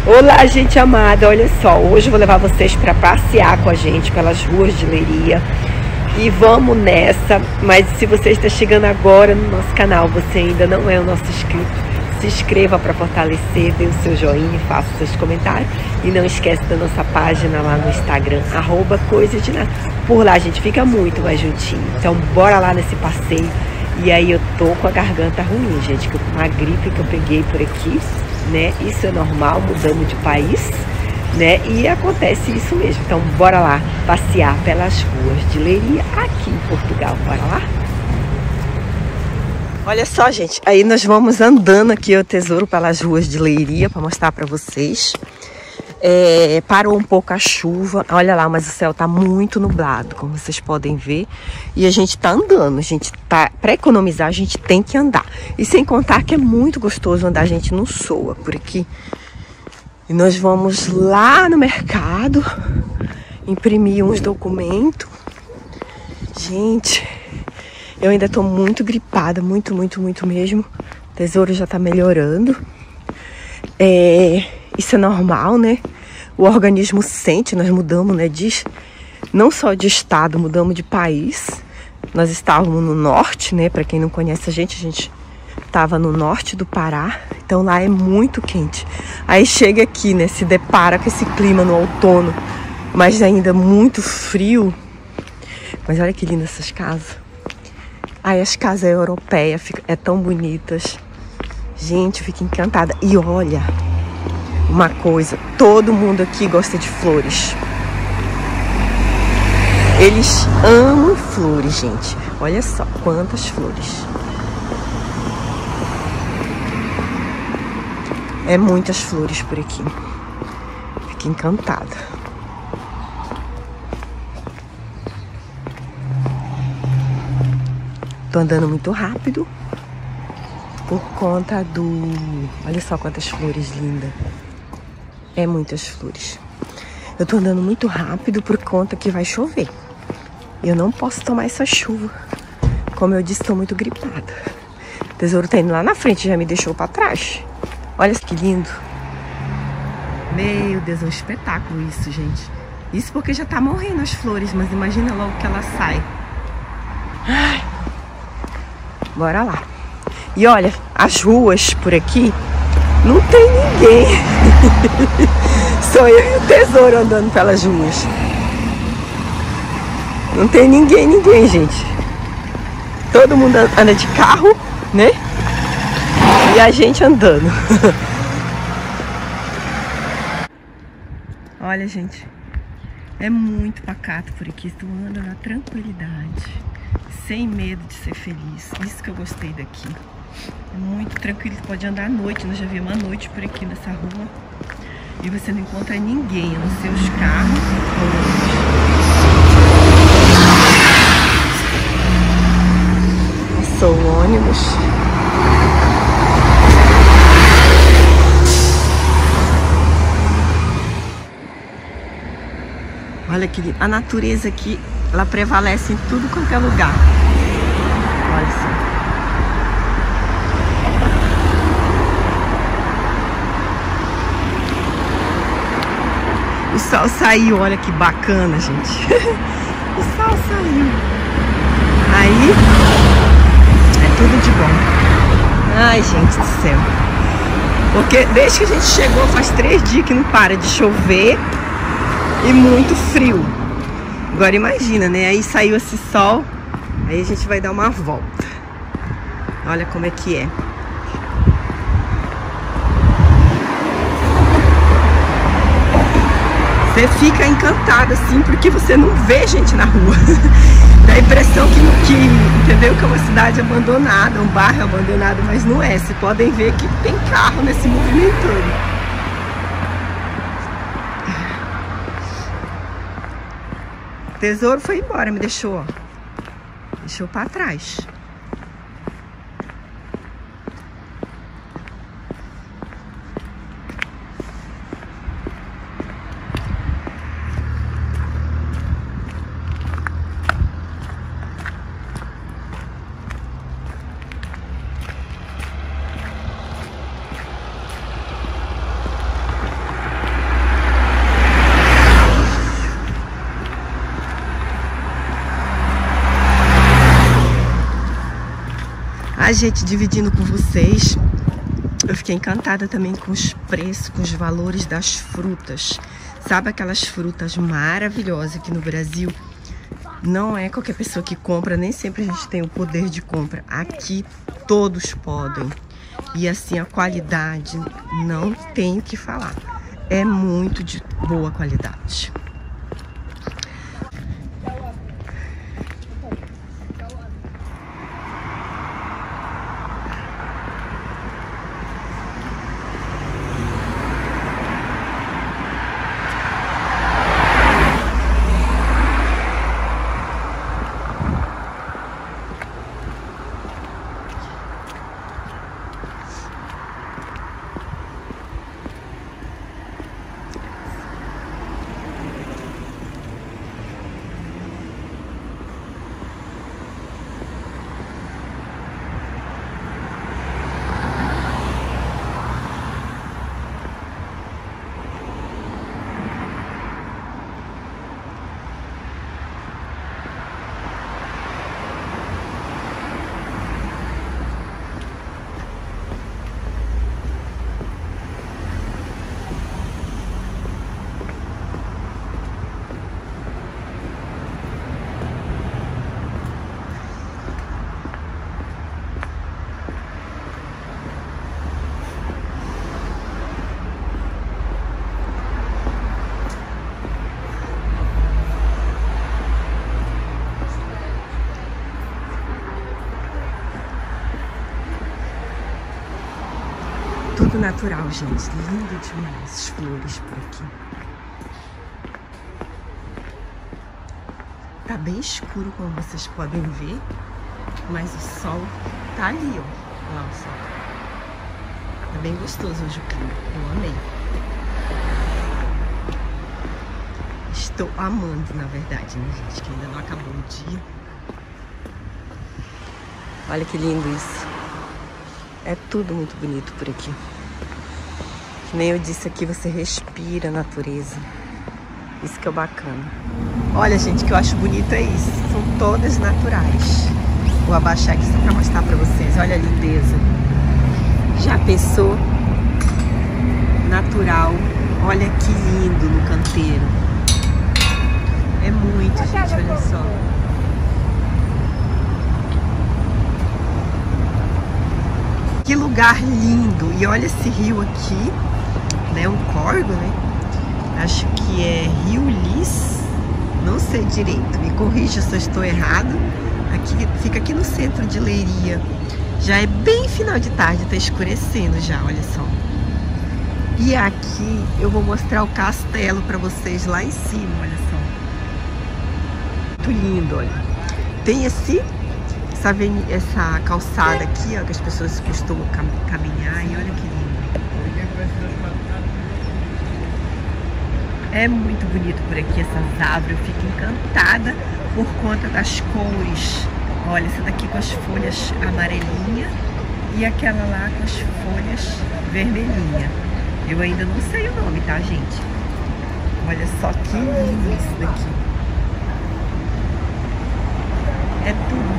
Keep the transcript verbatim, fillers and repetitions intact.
Olá, gente amada, olha só, hoje eu vou levar vocês para passear com a gente pelas ruas de Leiria e vamos nessa. Mas se você está chegando agora no nosso canal, você ainda não é o nosso inscrito, se inscreva para fortalecer, dê o seu joinha, faça seus comentários e não esquece da nossa página lá no Instagram, arroba Coisa de Nada. Por lá a gente fica muito mais juntinho, então bora lá nesse passeio. E aí eu tô com a garganta ruim, gente, que eu, uma gripe que eu peguei por aqui, né? Isso é normal, mudamos de país, né? E acontece isso mesmo. Então bora lá passear pelas ruas de Leiria aqui em Portugal. Bora lá? Olha só, gente, aí nós vamos andando aqui, o tesouro, pelas ruas de Leiria para mostrar para vocês. É, parou um pouco a chuva, olha lá, mas o céu tá muito nublado, como vocês podem ver. E a gente tá andando, a gente tá, para economizar a gente tem que andar. E sem contar que é muito gostoso andar, a gente não soa por aqui. E nós vamos lá no mercado imprimir uns documentos. Gente, eu ainda tô muito gripada, muito, muito, muito mesmo. O tesouro já tá melhorando. É... Isso é normal, né? O organismo sente, nós mudamos, né? De, não só de estado, mudamos de país. Nós estávamos no norte, né? Para quem não conhece a gente, a gente estava no norte do Pará. Então lá é muito quente. Aí chega aqui, né? Se depara com esse clima no outono, mas ainda muito frio. Mas olha que lindas essas casas. Aí as casas europeias ficam, é tão bonitas. Gente, eu fico encantada. E olha... uma coisa, todo mundo aqui gosta de flores. Eles amam flores, gente. Olha só quantas flores. É muitas flores por aqui. Fico encantada. Tô andando muito rápido por conta do... olha só quantas flores lindas. É muitas flores. Eu tô andando muito rápido por conta que vai chover. Eu não posso tomar essa chuva. Como eu disse, tô muito gripada. O tesouro tá indo lá na frente, já me deixou pra trás. Olha que lindo. Meu Deus, é um espetáculo isso, gente. Isso porque já tá morrendo as flores, mas imagina logo que ela sai. Ai. Bora lá. E olha, as ruas por aqui não tem ninguém. Sou eu e o tesouro andando pelas ruas. Não tem ninguém, ninguém, gente. Todo mundo anda de carro, né? E a gente andando. Olha, gente, é muito pacato por aqui. Tu anda na tranquilidade, sem medo de ser feliz. Isso que eu gostei daqui. É muito tranquilo, pode andar à noite. Nós já vimos à noite por aqui nessa rua e você não encontra ninguém, a não ser os carros. Passou o ônibus. Olha que lindo. A natureza aqui, ela prevalece em tudo quanto é lugar. Olha só. O sol saiu, olha que bacana, gente. O sol saiu. Aí, é tudo de bom. Ai, gente do céu. Porque desde que a gente chegou, faz três dias que não para de chover e muito frio. Agora imagina, né? Aí saiu esse sol, aí a gente vai dar uma volta. Olha como é que é. Você fica encantada assim, porque você não vê gente na rua. Dá a impressão que, que, entendeu? Que é uma cidade abandonada, um bairro abandonado, mas não é. Vocês podem ver que tem carro nesse movimento todo. O tesouro foi embora, me deixou, ó. Deixou pra trás. A gente, dividindo com vocês, eu fiquei encantada também com os preços, com os valores das frutas. Sabe aquelas frutas maravilhosas aqui no Brasil? Não é qualquer pessoa que compra, nem sempre a gente tem o poder de compra. Aqui todos podem. E assim, a qualidade não tem o que falar. É muito de boa qualidade. Tudo natural, gente. Lindo demais as flores por aqui. Tá bem escuro, como vocês podem ver, mas o sol tá ali, ó. Lá o sol. Tá bem gostoso hoje o clima. Eu amei. Estou amando, na verdade, né, gente? Que ainda não acabou o dia. Olha que lindo isso. É tudo muito bonito por aqui. Que nem eu disse aqui, você respira a natureza. Isso que é bacana. Olha, gente, o que eu acho bonito é isso. São todas naturais. Vou abaixar aqui só pra mostrar pra vocês. Olha a lindeza. Já pensou? Natural. Olha que lindo no canteiro. É muito, gente. Olha só. Que lugar lindo! E olha esse rio aqui, né? Um córrego, né? Acho que é Rio Lis, não sei direito, me corrija se eu estou errado. Aqui, fica aqui no centro de Leiria. Já é bem final de tarde, tá escurecendo já, olha só. E aqui eu vou mostrar o castelo para vocês lá em cima, olha só. Muito lindo, olha. Tem esse... Essa, essa calçada aqui, ó, que as pessoas costumam cam caminhar, e olha que lindo. É muito bonito por aqui, essas árvores. Eu fico encantada por conta das cores. Olha, essa daqui com as folhas amarelinhas e aquela lá com as folhas vermelhinhas. Eu ainda não sei o nome, tá, gente? Olha só que lindo isso daqui. É tudo